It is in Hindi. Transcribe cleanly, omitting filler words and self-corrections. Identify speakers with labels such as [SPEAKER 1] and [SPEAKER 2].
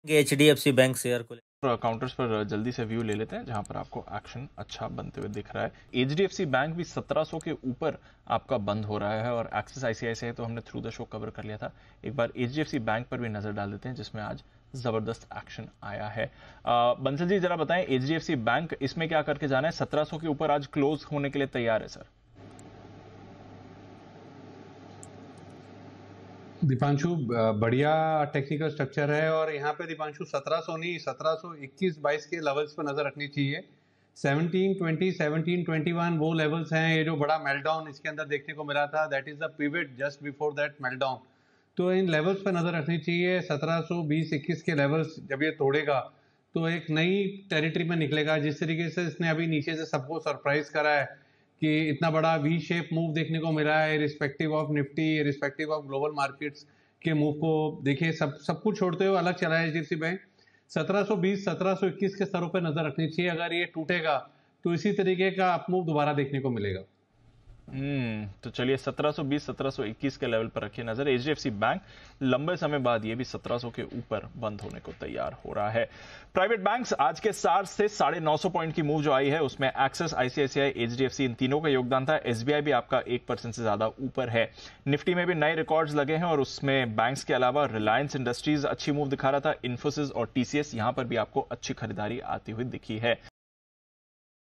[SPEAKER 1] एचडीएफसी बैंक शेयर को
[SPEAKER 2] काउंटर्स पर जल्दी से व्यू ले लेते हैं जहां पर आपको एक्शन अच्छा बनते हुए दिख रहा है। एचडीएफसी बैंक भी 1700 के ऊपर आपका बंद हो रहा है और एक्सिस आईसीआईसीआई तो हमने थ्रू द शो कवर कर लिया था। एक बार एचडीएफसी बैंक पर भी नजर डाल देते हैं जिसमें आज जबरदस्त एक्शन आया है। बंसल जी जरा बताएं, एचडीएफसी बैंक इसमें क्या करके जाना है? 1700 के ऊपर आज क्लोज होने के लिए तैयार है सर।
[SPEAKER 3] दीपांशु, बढ़िया टेक्निकल स्ट्रक्चर है और यहाँ पे दीपांशु 1700 नहीं 1721-22 के लेवल्स पर नजर रखनी चाहिए। 1720 1721 वो लेवल्स हैं। ये जो बड़ा मेल्टडाउन इसके अंदर देखने को मिला था, that is the pivot just before that meltdown. तो इन लेवल्स पर नजर रखनी चाहिए। 1720-21 के लेवल्स जब ये तोड़ेगा तो एक नई टेरिटरी में निकलेगा। जिस तरीके से इसने अभी नीचे से सबको सरप्राइज करा है कि इतना बड़ा वी शेप मूव देखने को मिला है, respective of Nifty, respective of global markets के मूव को देखिए, सब कुछ छोड़ते हुए अलग चला है एचडीएफसी बैंक। 1720 1721 के स्तरों पर नजर रखनी चाहिए। अगर ये टूटेगा तो इसी तरीके का अप मूव दोबारा देखने को मिलेगा।
[SPEAKER 2] तो चलिए 1720 1721 के लेवल पर रखिए नजर। एचडीएफसी बैंक लंबे समय बाद ये भी 1700 के ऊपर बंद होने को तैयार हो रहा है। प्राइवेट बैंक्स आज के 7 से 950 पॉइंट की मूव जो आई है उसमें एक्सिस, आईसीआईसीआई, एचडीएफसी इन तीनों का योगदान था। एसबीआई भी आपका 1% से ज्यादा ऊपर है। निफ्टी में भी नए रिकॉर्ड्स लगे हैं और उसमें बैंक्स के अलावा रिलायंस इंडस्ट्रीज अच्छी मूव दिखा रहा था। इन्फोसिस और टीसीएस यहां पर भी आपको अच्छी खरीदारी आती हुई दिखी है।